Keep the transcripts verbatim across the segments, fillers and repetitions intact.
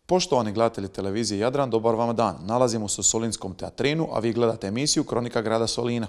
Poštovani gledatelji televizije Jadran, dobar vam dan. Nalazimo se u Solinskom teatrinu, a vi gledate emisiju Kronika grada Solina.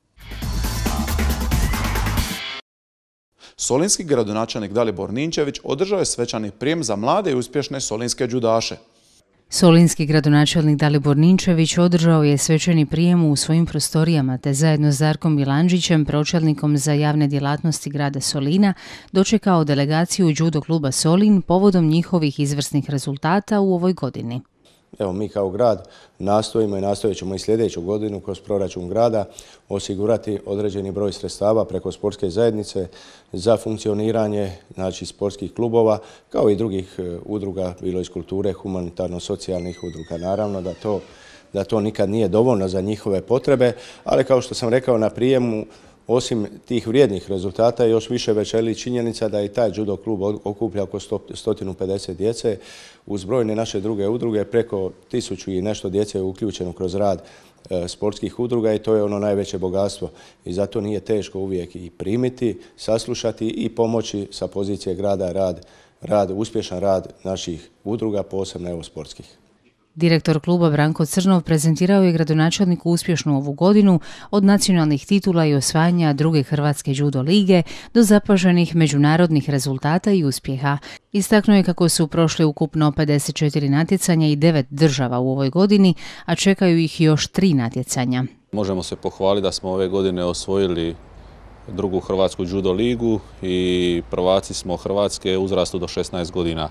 Solinski gradonačelnik Dalibor Ninčević održao je svečani prijem za mlade i uspješne solinske džudaše. Solinski gradonačelnik Dalibor Ninčević održao je svečani prijem u svojim prostorijama te zajedno s Darkom Milanđićem, pročelnikom za javne djelatnosti grada Solina, dočekao delegaciju Judo kluba Solin povodom njihovih izvrsnih rezultata u ovoj godini. Evo, mi kao grad nastojimo i nastojat ćemo i sljedeću godinu kroz proračun grada osigurati određeni broj sredstava preko sportske zajednice za funkcioniranje znači, sportskih klubova kao i drugih udruga, bilo iz kulture, humanitarno-socijalnih udruga. Naravno da to, da to nikad nije dovoljno za njihove potrebe, ali kao što sam rekao na prijemu, osim tih vrijednih rezultata, još više veseli činjenica da i taj judo klub okuplja oko sto pedeset djece uz brojne naše druge udruge. Preko tisuću i nešto djece je uključeno kroz rad e, sportskih udruga i to je ono najveće bogatstvo. I zato nije teško uvijek i primiti, saslušati i pomoći sa pozicije grada rad, rad, uspješan rad naših udruga, posebno evo sportskih. Direktor kluba Branko Crnov prezentirao je gradonačelniku uspješnu ovu godinu od nacionalnih titula i osvajanja druge Hrvatske judo lige do zapaženih međunarodnih rezultata i uspjeha. Istaknuo je kako su prošli ukupno pedeset četiri natjecanja i devet država u ovoj godini, a čekaju ih još tri natjecanja. Možemo se pohvaliti da smo ove godine osvojili drugu Hrvatsku judo ligu i prvaci smo Hrvatske uzrastu do šesnaest godina.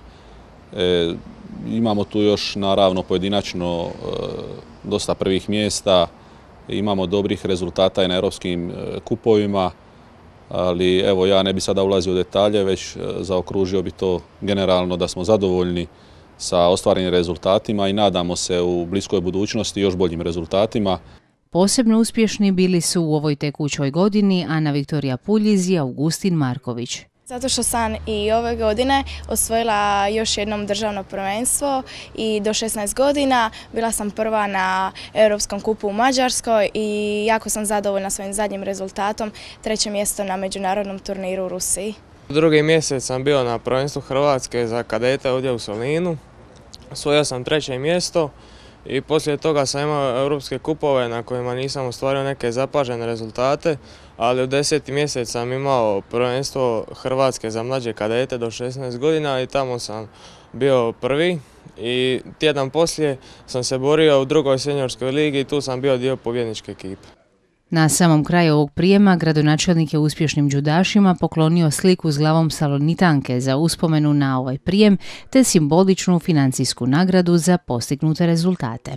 E, imamo tu još naravno pojedinačno e, dosta prvih mjesta, imamo dobrih rezultata i na europskim e, kupovima, ali evo ja ne bi sada ulazio u detalje, već e, zaokružio bi to generalno da smo zadovoljni sa ostvarenim rezultatima i nadamo se u bliskoj budućnosti još boljim rezultatima. Posebno uspješni bili su u ovoj tekućoj godini Ana Viktorija Puljiz i Augustin Marković. Zato što sam i ove godine osvojila još jednom državno prvenstvo i do šesnaest godina bila sam prva na Europskom kupu u Mađarskoj i jako sam zadovoljna svojim zadnjim rezultatom, treće mjesto na međunarodnom turniru u Rusiji. Drugi mjesec sam bio na prvenstvu Hrvatske za kadete ovdje u Solinu, osvojio sam treće mjesto i poslije toga sam imao europske kupove na kojima nisam ostvario neke zapažene rezultate, ali u deseti mjesec sam imao prvenstvo Hrvatske za mlađe kadete do šesnaest godina i tamo sam bio prvi i tjedan poslije sam se borio u drugoj seniorskoj ligi i tu sam bio dio pobjedničke ekipe. Na samom kraju ovog prijema gradonačelnik je uspješnim džudašima poklonio sliku s glavom Salonitanke za uspomenu na ovaj prijem te simboličnu financijsku nagradu za postignute rezultate.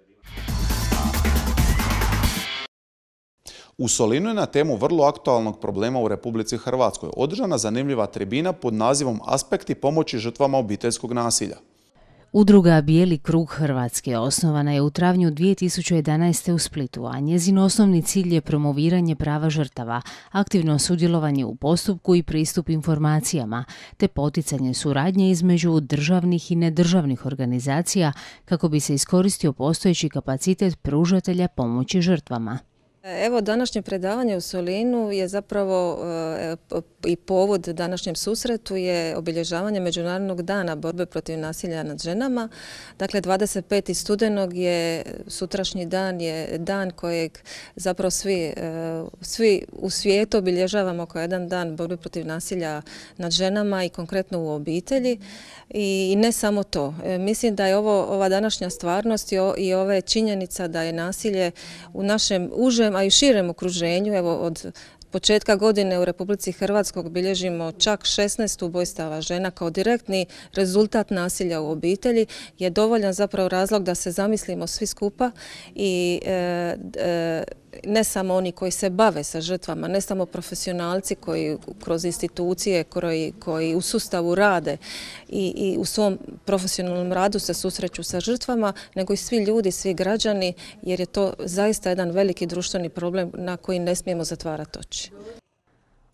U Solinu je na temu vrlo aktualnog problema u Republici Hrvatskoj održana zanimljiva tribina pod nazivom Aspekti pomoći žrtvama obiteljskog nasilja. Udruga Bijeli krug Hrvatske osnovana je u travnju dvije tisuće jedanaeste. u Splitu, a njezin osnovni cilj je promoviranje prava žrtava, aktivno sudjelovanje u postupku i pristup informacijama, te poticanje suradnje između državnih i nedržavnih organizacija kako bi se iskoristio postojeći kapacitet pružatelja pomoći žrtvama. Evo, današnje predavanje u Solinu je zapravo e, i povod današnjem susretu je obilježavanje Međunarodnog dana borbe protiv nasilja nad ženama. Dakle, dvadeset peti studenog je sutrašnji dan, je dan kojeg zapravo svi, e, svi u svijetu obilježavamo kao jedan dan borbe protiv nasilja nad ženama i konkretno u obitelji. I, i ne samo to. E, mislim da je ovo, ova današnja stvarnost i, o, i ove činjenica da je nasilje u našem užem a i širem okruženju, evo od početka godine u Republici Hrvatskoj bilježimo čak šesnaest ubojstava žena kao direktni rezultat nasilja u obitelji, je dovoljan zapravo razlog da se zamislimo svi skupa i e, e, ne samo oni koji se bave sa žrtvama, ne samo profesionalci koji kroz institucije, koji, koji u sustavu rade i, i u svom profesionalnom radu se susreću sa žrtvama, nego i svi ljudi, svi građani, jer je to zaista jedan veliki društveni problem na koji ne smijemo zatvarati oči.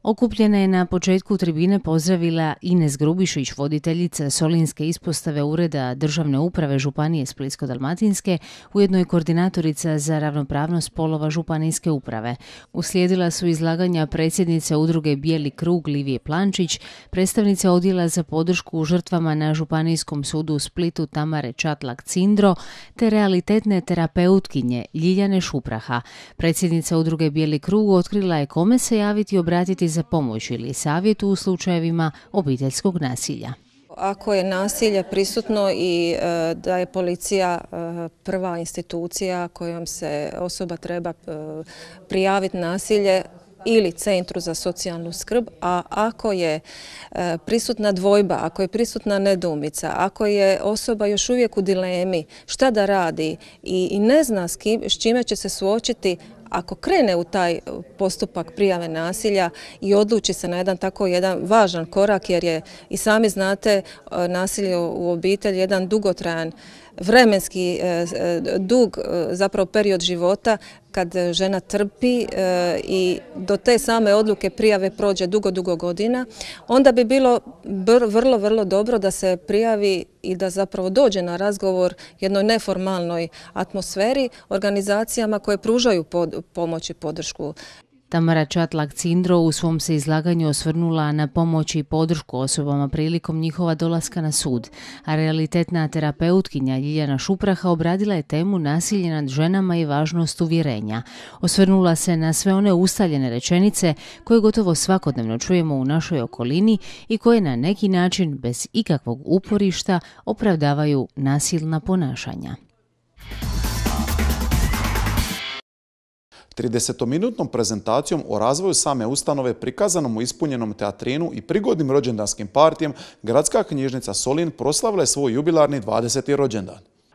Okupljena je na početku tribine pozdravila Ines Grubišić, voditeljica Solinske ispostave Ureda državne uprave Županije Splitsko-dalmatinske, ujedno je koordinatorica za ravnopravnost spolova Županijske uprave. Uslijedila su izlaganja predsjednice udruge Bijeli krug Livije Plančić, predstavnice odjela za podršku žrtvama na Županijskom sudu u Splitu Tamare Čatlak-Cindro, te realitetne terapeutkinje Ljiljane Šupraha. Predsjednica udruge Bijeli krug otkrila je kome se javiti i obratiti za pomoć ili savjet u slučajevima obiteljskog nasilja. Ako je nasilje prisutno i e, da je policija e, prva institucija kojom se osoba treba e, prijaviti nasilje ili Centru za socijalnu skrb, a ako je e, prisutna dvojba, ako je prisutna nedoumica, ako je osoba još uvijek u dilemi šta da radi i, i ne zna s, kim, s čime će se suočiti, ako krene u taj postupak prijave nasilja i odluči se na jedan tako jedan važan korak, jer je i sami znate nasilje u obitelji jedan dugotrajan vremenski dug zapravo period života kad žena trpi i do te same odluke prijave prođe dugo, dugo godina, onda bi bilo vrlo, vrlo dobro da se prijavi i da zapravo dođe na razgovor jednoj neformalnoj atmosferi organizacijama koje pružaju pomoć i podršku. Tamara Čatlak-Cindro u svom se izlaganju osvrnula na pomoć i podršku osobama prilikom njihova dolaska na sud, a realitetna terapeutkinja Ljiljana Šupraha obradila je temu nasilje nad ženama i važnost uvjerenja. Osvrnula se na sve one ustaljene rečenice koje gotovo svakodnevno čujemo u našoj okolini i koje na neki način, bez ikakvog uporišta, opravdavaju nasilna ponašanja. tridesetominutnom prezentacijom o razvoju same ustanove prikazanom u ispunjenom teatrinu i prigodnim rođendanskim partijem, Gradska knjižnica Solin proslavila je svoj jubilarni dvadeseti rođendan.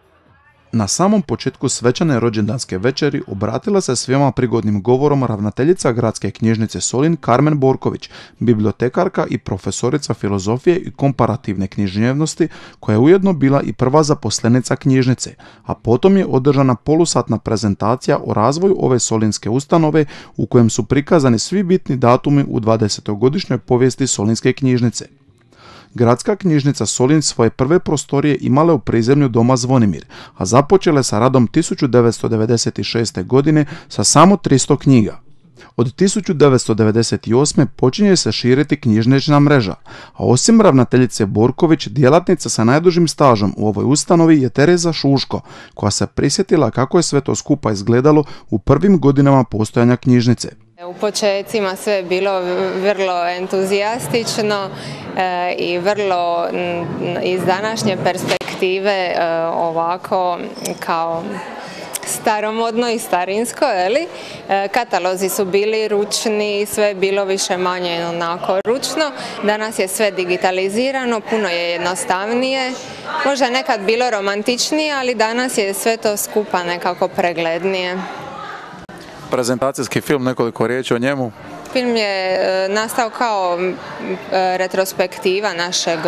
Na samom početku svečane rođendanske večeri obratila se svima prigodnim govorom ravnateljica Gradske knjižnice Solin Karmen Borković, bibliotekarka i profesorica filozofije i komparativne književnosti, koja je ujedno bila i prva zaposlenica knjižnice, a potom je održana polusatna prezentacija o razvoju ove solinske ustanove u kojem su prikazani svi bitni datumi u dvadesetogodišnjoj povijesti Solinske knjižnice. Gradska knjižnica Solin svoje prve prostorije imala u prizemlju doma Zvonimir, a započele sa radom tisuću devetsto devedeset šeste. godine sa samo tristo knjiga. Od tisuću devetsto devedeset osme. počinje se širiti knjižnična mreža, a osim ravnateljice Borković, djelatnica sa najdužim stažom u ovoj ustanovi je Tereza Šuško, koja se prisjetila kako je sve to skupa izgledalo u prvim godinama postojanja knjižnice. U početcima sve je bilo vrlo entuzijastično e, i vrlo m, iz današnje perspektive e, ovako kao staromodno i starinsko, eli? E, katalozi su bili ručni, sve je bilo više manje onako ručno. Danas je sve digitalizirano, puno je jednostavnije. Možda je nekad bilo romantičnije, ali danas je sve to skupa nekako preglednije. Prezentacijski film, nekoliko riječi o njemu. Film je nastao kao retrospektiva našeg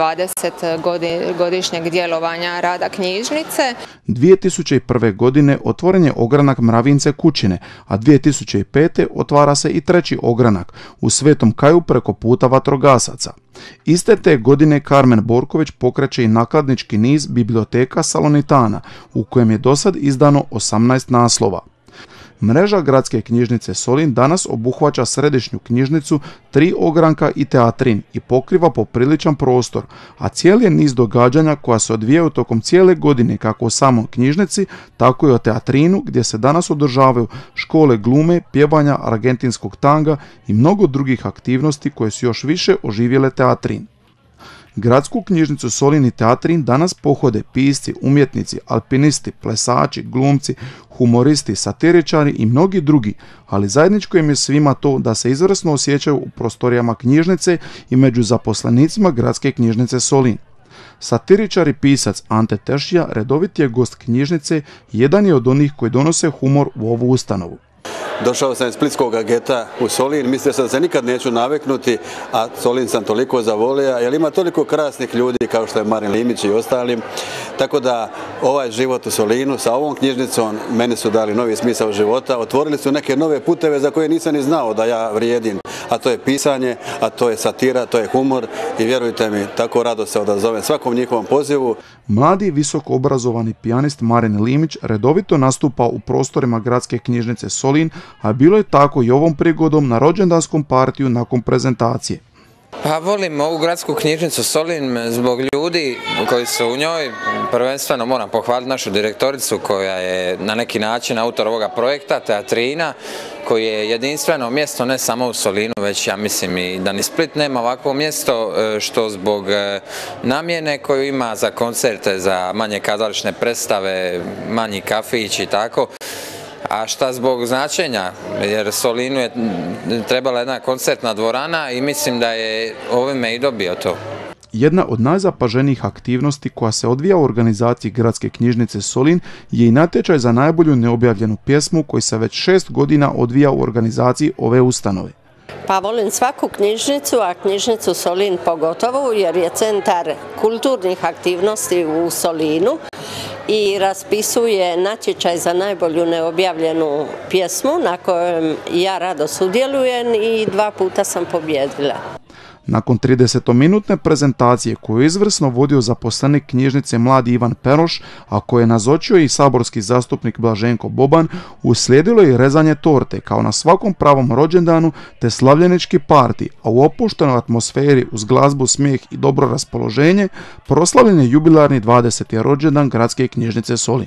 dvadesetogodišnjeg djelovanja rada knjižnice. dvije tisuće prve. godine otvoren je ogranak Mravince Kućine, a dvije tisuće pete. otvara se i treći ogranak u Svetom Kaju preko puta vatrogasaca. Iste te godine Karmen Borković pokreće i nakladnički niz Biblioteka Salonitana, u kojem je dosad izdano osamnaest naslova. Mreža Gradske knjižnice Solin danas obuhvaća središnju knjižnicu, tri ogranka i teatrin i pokriva popriličan prostor, a cijeli je niz događanja koja se odvijaju tokom cijele godine kako u samoj knjižnici, tako i o teatrinu gdje se danas održavaju škole glume, pjevanja, argentinskog tanga i mnogo drugih aktivnosti koje su još više oživjele teatrin. Gradsku knjižnicu Solin i teatrin danas pohode pisci, umjetnici, alpinisti, plesači, glumci, humoristi, satiričari i mnogi drugi, ali zajedničko im je svima to da se izvrsno osjećaju u prostorijama knjižnice i među zaposlenicima Gradske knjižnice Solin. Satiričar i pisac Ante Tešija redovit je gost knjižnice i jedan je od onih koji donose humor u ovu ustanovu. Došao sam iz splitskog geta u Solin, mislio sam da se nikad neću naviknuti, a Solin sam toliko zavolio, jer ima toliko krasnih ljudi kao što je Marin Limić i ostalim. Tako da ovaj život u Solinu sa ovom knjižnicom meni su dali novi smisao života, otvorili su neke nove puteve za koje nisam ni znao da ja vrijedim. a to je pisanje, a to je satira, to je humor i vjerujte mi, tako rado se odazovem svakom njihovom pozivu. Mladi visoko obrazovani pijanist Marin Limić redovito nastupa u prostorima Gradske knjižnice Solin, a bilo je tako i ovom prigodom na rođendanskom partiju nakon prezentacije. Pa volim ovu gradsku knjižnicu Solin zbog ljudi koji su u njoj. Prvenstveno moram pohvaliti našu direktoricu koja je na neki način autor ovoga projekta, Teatrina, koji je jedinstveno mjesto ne samo u Solinu, već ja mislim i da ni Split nema ovakvo mjesto, što zbog namjene koju ima za koncerte, za manje kazališne predstave, manji kafić i tako. A šta zbog značenja, jer Solinu je trebala jedna koncertna dvorana i mislim da je ovime i dobio to. Jedna od najzapaženijih aktivnosti koja se odvija u organizaciji Gradske knjižnice Solin je i natječaj za najbolju neobjavljenu pjesmu koji se već šest godina odvija u organizaciji ove ustanove. Pa volim svaku knjižnicu, a knjižnicu Solin pogotovo jer je centar kulturnih aktivnosti u Solinu i raspisuje natječaj za najbolju neobjavljenu pjesmu na kojem ja rado sudjelujem i dva puta sam pobjedila. Nakon tridesetominutne prezentacije koju je izvrsno vodio zaposlenik knjižnice mladi Ivan Peroš, a koje je nazočio i saborski zastupnik Blaženko Boban, uslijedilo je i rezanje torte kao na svakom pravom rođendanu te slavljenički parti, a u opuštenoj atmosferi uz glazbu, smijeh i dobro raspoloženje proslavljen je jubilarni dvadeseti rođendan Gradske knjižnice Solin.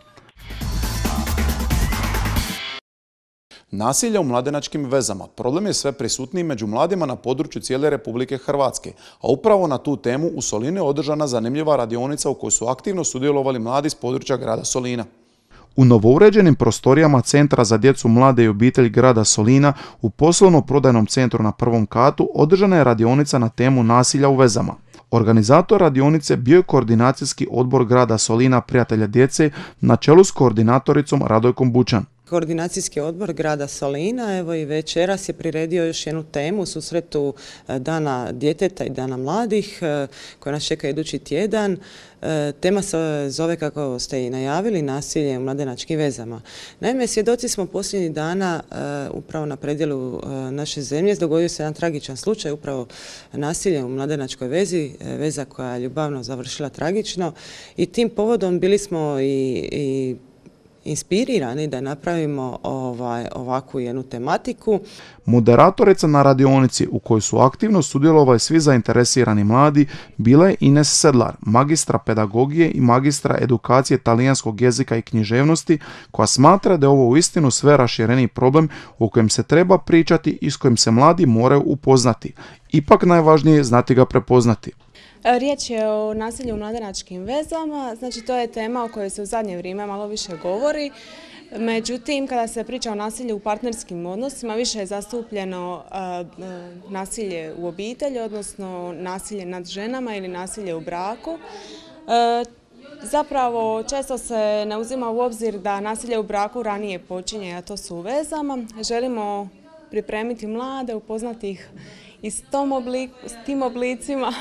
Nasilje u mladenačkim vezama problem je sve prisutniji među mladima na području cijele Republike Hrvatske, a upravo na tu temu u Solinu je održana zanimljiva radionica u kojoj su aktivno sudjelovali mladi s područja grada Solina. U novouređenim prostorijama Centra za djecu, mlade i obitelj grada Solina u poslovno-prodajnom centru na prvom katu održana je radionica na temu nasilja u vezama. Organizator radionice bio je koordinacijski odbor grada Solina Prijatelja djece na čelu s koordinatoricom Radojkom Bučan. Koordinacijski odbor grada Solina evo i večeras je priredio još jednu temu u susretu Dana djeteta i Dana mladih koja nas čeka idući tjedan. Tema se zove, kako ste i najavili, nasilje u mladenačkim vezama. Naime, svjedoci smo posljednjih dana upravo na predjelu naše zemlje. Dogodio se jedan tragičan slučaj, upravo nasilje u mladenačkoj vezi, veza koja je ljubavno završila tragično i tim povodom bili smo i, i inspirirani da napravimo ovaj, ovakvu jednu tematiku. Moderatorica na radionici u kojoj su aktivno sudjelovali svi zainteresirani mladi bila je Ines Sedlar, magistra pedagogije i magistra edukacije talijanskog jezika i književnosti, koja smatra da je ovo uistinu sve rašireniji problem o kojem se treba pričati i s kojim se mladi moraju upoznati. Ipak najvažnije je znati ga prepoznati. Riječ je o nasilju u mladenačkim vezama, znači to je tema o kojoj se u zadnje vrijeme malo više govori. Međutim, kada se priča o nasilju u partnerskim odnosima, više je zastupljeno uh, nasilje u obitelji, odnosno nasilje nad ženama ili nasilje u braku. Uh, Zapravo, često se ne uzima u obzir da nasilje u braku ranije počinje, a to su u vezama. Želimo pripremiti mlade, upoznati ih i s, tom obliku, s tim oblicima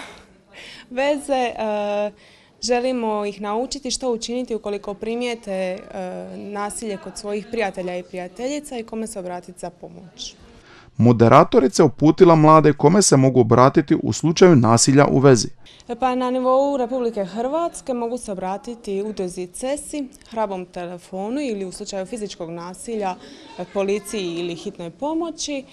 veze, želimo ih naučiti što učiniti ukoliko primijete nasilje kod svojih prijatelja i prijateljica i kome se obratiti za pomoć. Moderatorica uputila mlade kome se mogu obratiti u slučaju nasilja u vezi. Pa na nivou Republike Hrvatske mogu se obratiti udruzi CESI, hrabrom telefonu ili u slučaju fizičkog nasilja policiji ili hitnoj pomoći.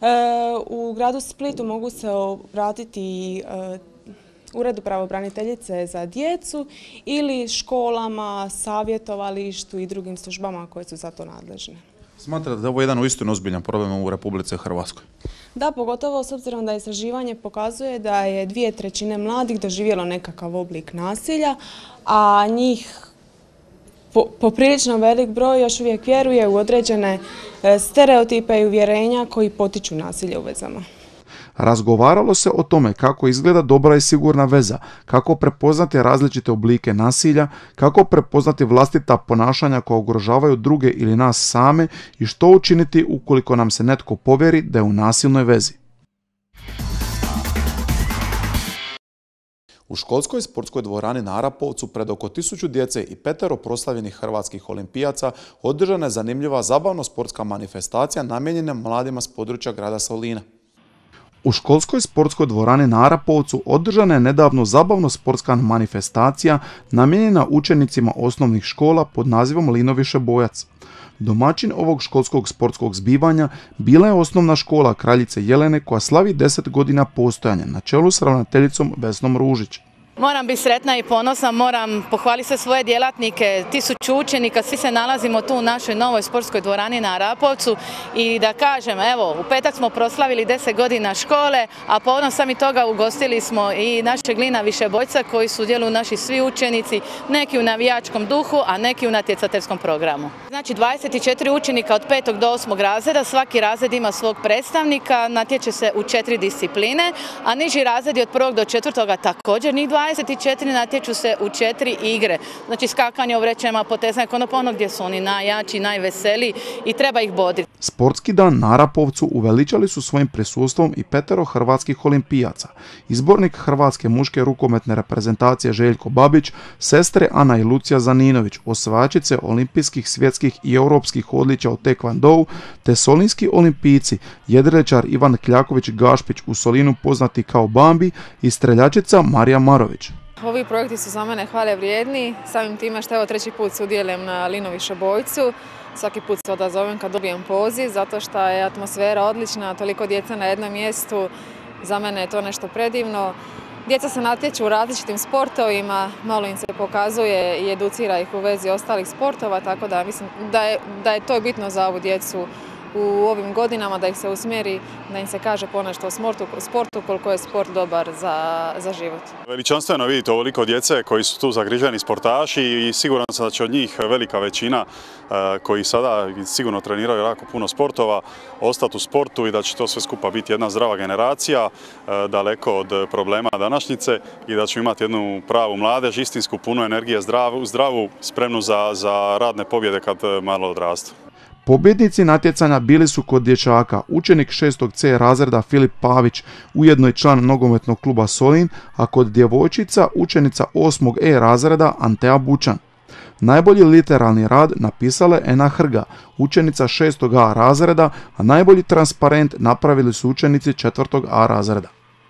U gradu Splitu mogu se obratiti Uredu pravobraniteljice za djecu ili školama, savjetovalištu i drugim službama koje su za to nadležne. Smatrate da je ovo jedan uistinu ozbiljan problem u Republici Hrvatskoj? Da, pogotovo s obzirom da istraživanje pokazuje da je dvije trećine mladih doživjelo nekakav oblik nasilja, a njih po, poprilično velik broj još uvijek vjeruje u određene stereotipe i uvjerenja koji potiču nasilje u vezama. Razgovaralo se o tome kako izgleda dobra i sigurna veza, kako prepoznati različite oblike nasilja, kako prepoznati vlastita ponašanja koja ugrožavaju druge ili nas same i što učiniti ukoliko nam se netko povjeri da je u nasilnoj vezi. U školskoj sportskoj dvorani na Arapovcu pred oko tisuću djece i petero proslavljenih hrvatskih olimpijaca održana je zanimljiva zabavno sportska manifestacija namijenjena mladima s područja grada Solina. U školskoj sportskoj dvorani na Arapovcu održana je nedavno zabavno sportska manifestacija namijenjena učenicima osnovnih škola pod nazivom Linoviše Bojac. Domaćin ovog školskog sportskog zbivanja bila je osnovna škola Kraljice Jelene koja slavi deset godina postojanja na čelu s ravnateljicom Vesnom Ružić. Moram biti sretna i ponosna, moram pohvaliti sve svoje djelatnike, tisuću učenika, svi se nalazimo tu u našoj novoj sportskoj dvorani na Arapovcu i da kažem, evo, u petak smo proslavili deset godina škole, a povodom sami toga ugostili smo i našeg Linoviše Bojca koji sudjeluju naši svi učenici, neki u navijačkom duhu, a neki u natjecateljskom programu. Znači dvadeset četiri učenika od petog do osmog razreda, svaki razred ima svog predstavnika, natječe se u četiri discipline, a niži razredi od prvog do četvrtoga također njih dvadeset četiri natječu se u četiri igre. Znači skakanje o vrećama, potezanje konopono gdje su oni najjači, najveseliji i treba ih boditi. Sportski dan na Arapovcu uveličali su svojim prisustvom i petero hrvatskih olimpijaca. Izbornik hrvatske muške rukometne reprezentacije Željko Babić, sestre Ana i Lucija Zaninović, osvajačice olimpijskih, svjetskih i europskih odličja u tekvandou, te solinski olimpijci, jedriličar Ivan Kljaković-Gašpić u Solinu poznati kao Bambi i streljačica Marija Marović. Ovi projekti su za mene hvale vrijedni, samim time što evo treći put sudjelujem na Linoviše Bojcu. Svaki put se odazovem kad dobijem poziv, zato što je atmosfera odlična, toliko djece na jednom mjestu, za mene je to nešto predivno. Djeca se natječu u različitim sportovima, malo im se pokazuje i educira ih u vezi ostalih sportova, tako da mislim da je, da je to bitno za ovu djecu u ovim godinama, da ih se usmjeri, da im se kaže ponešto o sportu, sportu koliko je sport dobar za, za život. Veličanstveno vidite ovoliko djece koji su tu zagriženi sportaši i siguran sam da će od njih velika većina koji sada sigurno treniraju jako puno sportova ostati u sportu i da će to sve skupa biti jedna zdrava generacija, daleko od problema današnjice i da će imati jednu pravu mladež, istinsku, punu energije, zdravu, zdravu spremnu za, za radne pobjede kad malo odrastu. Pobjednici natjecanja bili su kod dječaka učenik šestog C razreda Filip Pavić, ujedno i član nogometnog kluba Solin, a kod djevojčica učenica osmog E razreda Antea Bučan. Najbolji literalni rad napisala je Ena Hrga, učenica šestog A razreda, a najbolji transparent napravili su učenici četvrtog A razreda.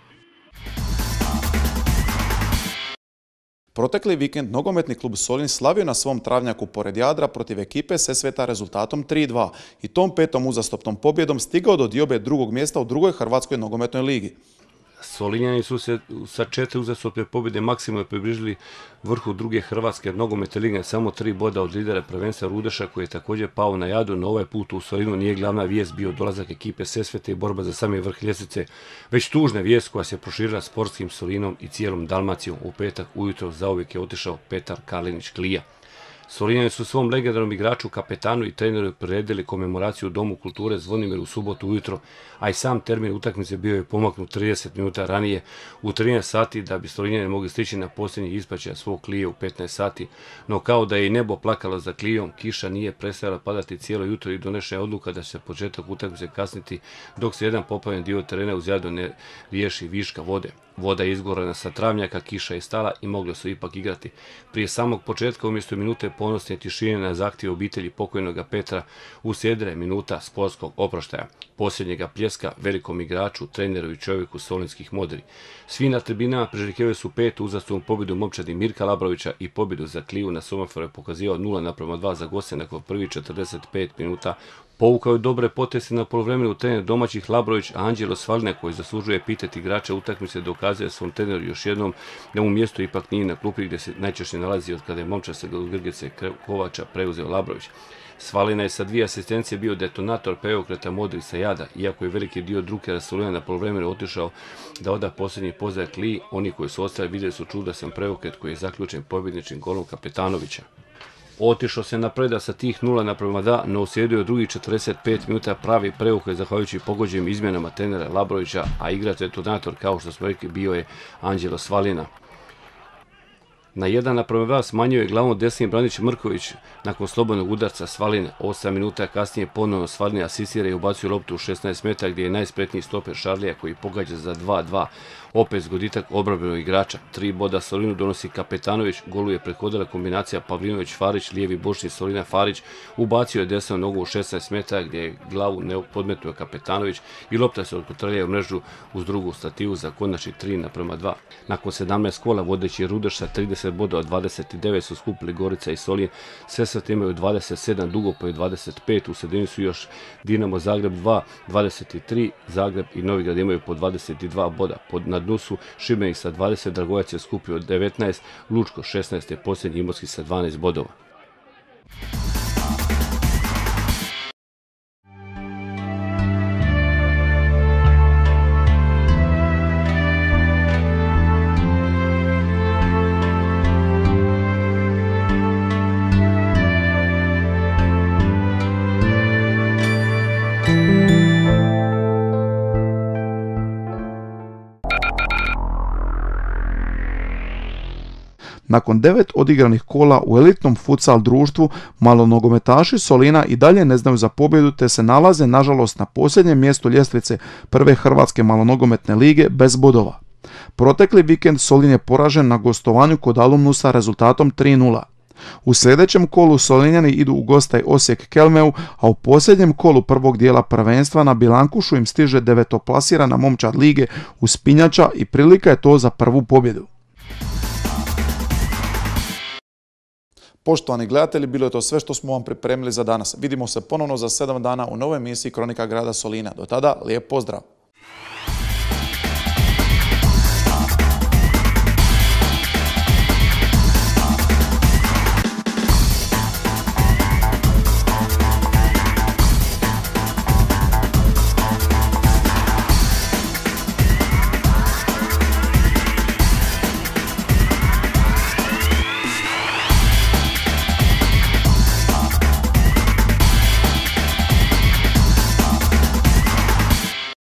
Protekli vikend nogometni klub Solin slavio na svom travnjaku pored Jadra protiv ekipe Sesveta rezultatom tri dva i tom petom uzastopnom pobjedom stigao do diobe drugog mjesta u drugoj Hrvatskoj nogometnoj ligi. Solinjani su se sa četiri uzastopne pobjede maksimalno približili vrhu druge Hrvatske nogometne lige, samo tri boda od lidera prvenstva Rudeša koji je također pao na Jadu, no ovaj put u Solinu nije glavna vijest bio dolazak ekipe Sesvete i borba za sami vrh ljestvice, već tužna vijest koja se proširila sportskim Solinom i cijelom Dalmacijom. U petak ujutro zauvijek je otišao Petar Kalinić Klija. Solinjani su svom legendarnom igraču, kapetanu i treneru priredili komemoraciju u Domu kulture Zvonimiru u subotu ujutro, a i sam termin utakmice bio je pomaknut trideset minuta ranije u trinaest sati da bi Solinjani mogli stići na posljednji ispraćaj svog Klije u petnaest sati, no kao da je i nebo plakalo za Klijom, kiša nije prestajala padati cijelo jutro i donešena je odluka da će se početak utakmice kasniti dok se jedan poplavljen dio terena uz Jadu ne riješi viška vode. Voda je izgorena sa travnjaka, kiša je stala i mogli su ipak igrati. Prije samog početka, umjesto minute ponosne tišine na zahtjev obitelji pokojnoga Petra, uslijedila minuta sportskog oproštaja. Posljednjega pljeska velikom igraču, treneru i čovjeku solinskih modri. Svi na tribinama priželjkivali su petu uzastopnu pobjedu momčadi Mirka Labrovića i pobjedu za Kliju na somaforu je pokazivao nula naprema dva za goste nakon prvih četrdeset pet minuta. Povukao je dobre poteze na poluvremenu trener domaćih Labrović, a Anđelo Svalina koji zaslužuje epiteti igrača utakmice dokazuje svom treneru još jednom da mu mjesto ipak nije na klupi gdje se najčešće nalazi od kada je momčad sa Grgice Kovača preuzeo Labrović. Svalina je sa dvije asistencije bio detonator preokreta modri sa Jada, iako je veliki dio drukera Solina na poluvremenu otišao da oda posljednji pozdrav Kliji, oni koji su ostali vidjeli su čudasan preokret koji je zaključen pobjedničkim golom Kapetanovića. Otišao se napred sa tih nula naprema dva, no uslijedio je drugih četrdeset pet minuta pravi preokret zahvaljujući pogođenim izmjenama trenera Labrovića, a igrač detonator, kao što smo rekli, bio je Anđelo Svalina. Na jedan naprema dva smanjio je glavom desni Branić Mrković nakon slobodnog udarca Svaline. osam minuta kasnije ponovno Svalina asistira i ubacuje loptu u šesnaest metara gdje je najspretniji stoper Šarlija koji pogađa za dva dva. Opet zgoditak obrambenog igrača. Tri boda Solinu donosi Kapetanović, golu je prethodila kombinacija Pavlinović-Farić, lijevi bočni Solina Farić, ubacio je desnu nogu u šesnaest metara gdje je glavu ne podmetnuo Kapetanović i lopta se otkotrlja u mrežu uz drugu stativu za konačni tri naprema dva. Nakon sedamnaest kola vodeći Rudeš sa trideset bodova od dvadeset devet su skupili Gorica i Solin, Sesvete imaju dvadeset sedam, Dugopolje dvadeset pet, u sredini su još Dinamo Zagreb dva, dvadeset tri, Zagreb i Novigrad imaju po dvadeset dva boda. Na dnu su Šibenik sa dvadeset, Dragovac je skupio devetnaest, Lučko šesnaest je posljednji, Imotski sa dvanaest bodova. Nakon devet odigranih kola u elitnom futsal društvu, malonogometaši Solina i dalje ne znaju za pobjedu te se nalaze nažalost na posljednjem mjestu ljestvice prve Hrvatske malonogometne lige bez bodova. Protekli vikend Solin je poražen na gostovanju kod Alumnusa rezultatom tri nula. U sljedećem kolu Solinjani idu u gostaj Osijek Kelmeu, a u posljednjem kolu prvog dijela prvenstva na Bilankušu im stiže devetoplasirana momčad lige Uspinjača i prilika je to za prvu pobjedu. Poštovani gledatelji, bilo je to sve što smo vam pripremili za danas. Vidimo se ponovno za sedam dana u novoj emisiji Kronika grada Solina. Do tada, lijep pozdrav!